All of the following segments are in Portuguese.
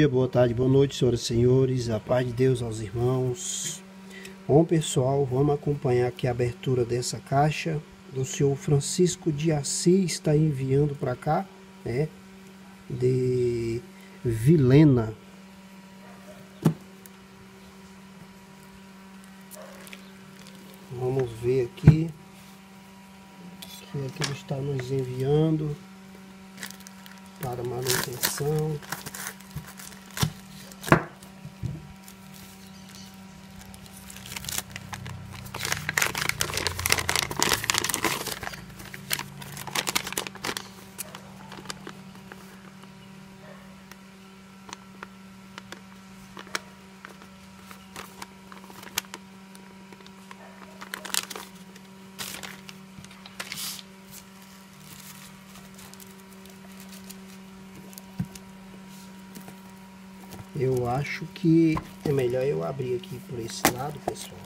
dia, boa tarde, boa noite, senhoras e senhores, a paz de Deus aos irmãos. Bom, pessoal, vamos acompanhar aqui a abertura dessa caixa do senhor Francisco de Assis, está enviando para cá, né, de Vilhena. Vamos ver aqui que é que ele está nos enviando para manutenção. Eu acho que é melhor eu abrir aqui por esse lado, pessoal,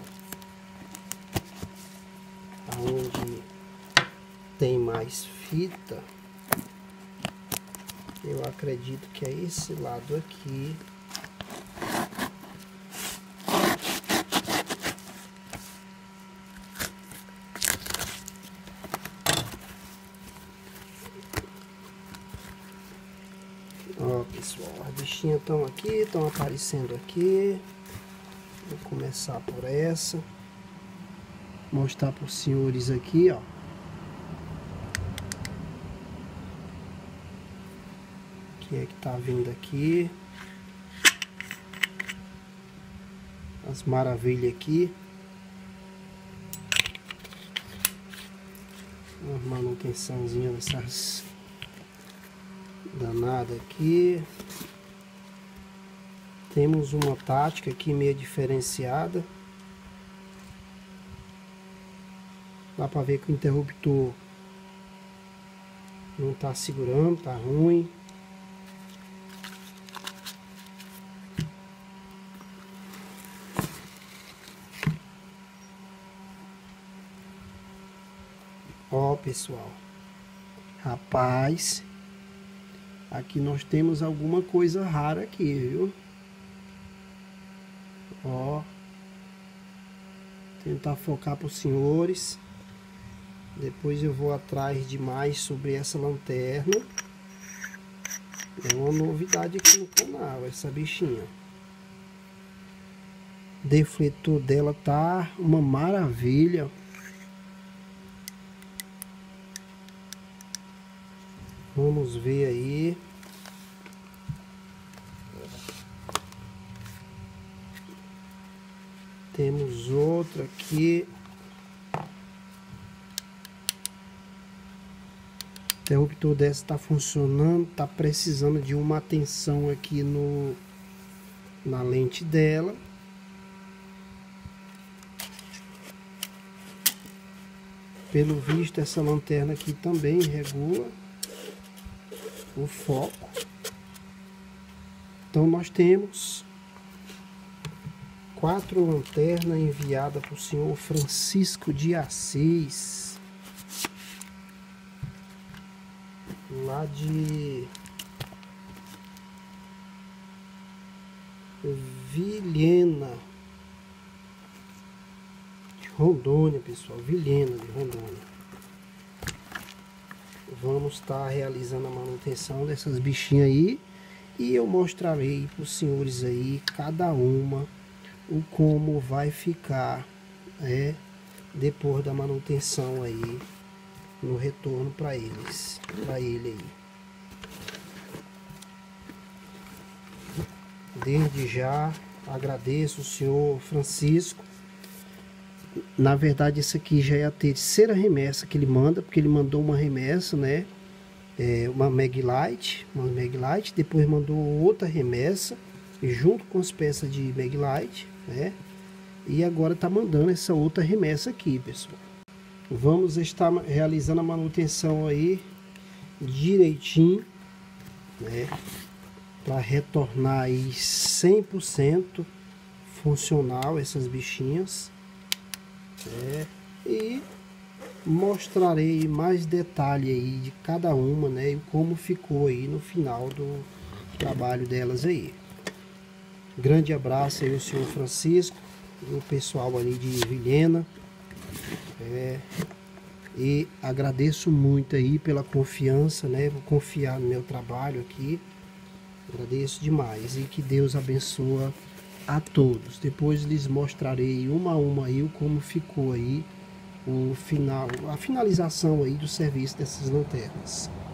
aonde tem mais fita. Eu acredito que é esse lado aqui. Ó, pessoal, as bichinhas estão aqui, estão aparecendo aqui. Vou começar por essa. Mostrar para os senhores aqui, ó. Quem é que tá vindo aqui? As maravilhas aqui. Uma manutençãozinha dessas danada aqui. Temos uma tática aqui meio diferenciada. Dá para ver que o interruptor não tá segurando, tá ruim. Ó, pessoal, rapaz, aqui nós temos alguma coisa rara aqui, viu? Ó, tentar focar para os senhores. Depois eu vou atrás de mais sobre essa lanterna. É uma novidade aqui no canal, essa bichinha. O defletor dela tá uma maravilha. Vamos ver aí. Temos outra aqui. O interruptor dessa está funcionando, está precisando de uma atenção aqui na lente dela. Pelo visto, essa lanterna aqui também regula o foco. Então nós temos 4 lanternas enviadas para o senhor Francisco de Assis, lá de Vilhena, de Rondônia, pessoal. Vilhena de Rondônia. Vamos estar realizando a manutenção dessas bichinhas aí, e eu mostrarei para os senhores aí cada uma o como vai ficar depois da manutenção aí, no retorno para ele aí. Desde já agradeço o senhor Francisco. Na verdade, essa aqui já é a terceira remessa que ele manda, porque ele mandou uma remessa, né? Uma Maglite, depois mandou outra remessa junto com as peças de Maglite, né? E agora tá mandando essa outra remessa aqui, pessoal. Vamos estar realizando a manutenção aí direitinho, né? Para retornar aí 100% funcional essas bichinhas. E mostrarei mais detalhe aí de cada uma, né, e como ficou aí no final do trabalho delas aí. Grande abraço aí ao senhor Francisco e o pessoal ali de Vilhena. E agradeço muito aí pela confiança, né? Vou confiar no meu trabalho aqui. Agradeço demais e que Deus abençoe a todos. Depois lhes mostrarei uma a uma aí como ficou aí o final, a finalização aí do serviço dessas lanternas.